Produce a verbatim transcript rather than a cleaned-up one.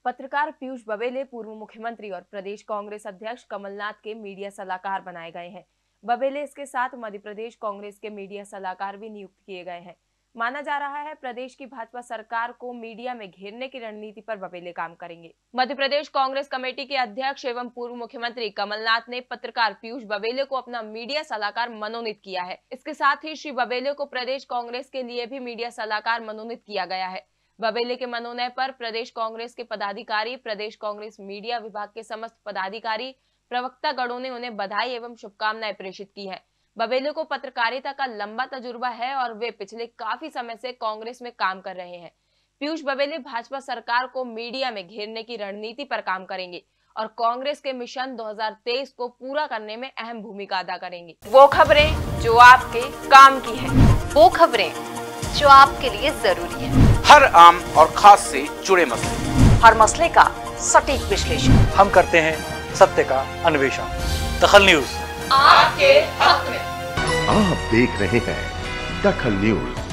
पत्रकार पीयूष बबेले पूर्व मुख्यमंत्री और प्रदेश कांग्रेस अध्यक्ष कमलनाथ के मीडिया सलाहकार बनाए गए हैं। बबेले इसके साथ मध्य प्रदेश कांग्रेस के मीडिया सलाहकार भी नियुक्त किए गए हैं। माना जा रहा है प्रदेश की भाजपा सरकार को मीडिया में घेरने की रणनीति पर बबेले काम करेंगे। मध्य प्रदेश कांग्रेस कमेटी के अध्यक्ष एवं पूर्व मुख्यमंत्री कमलनाथ ने पत्रकार पीयूष बबेले को अपना मीडिया सलाहकार मनोनीत किया है। इसके साथ ही श्री बबेले को प्रदेश कांग्रेस के लिए भी मीडिया सलाहकार मनोनीत किया गया है। बबेले के मनोनयन पर प्रदेश कांग्रेस के पदाधिकारी, प्रदेश कांग्रेस मीडिया विभाग के समस्त पदाधिकारी, प्रवक्ता गणों ने उन्हें बधाई एवं शुभकामनाएं प्रेषित की हैं। बबेले को पत्रकारिता का लंबा तजुर्बा है और वे पिछले काफी समय से कांग्रेस में काम कर रहे हैं। पीयूष बबेले भाजपा सरकार को मीडिया में घेरने की रणनीति पर काम करेंगे और कांग्रेस के मिशन दो हज़ार तेईस को पूरा करने में अहम भूमिका अदा करेंगे। वो खबरें जो आपके काम की है, वो खबरें जो आपके लिए जरूरी है, हर आम और खास से जुड़े मसले, हर मसले का सटीक विश्लेषण हम करते हैं, सत्य का अन्वेषण। दखल न्यूज आपके हक में। आप देख रहे हैं दखल न्यूज।